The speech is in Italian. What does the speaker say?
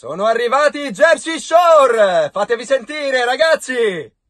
Sono arrivati i Jersey Shore! Fatevi sentire, ragazzi!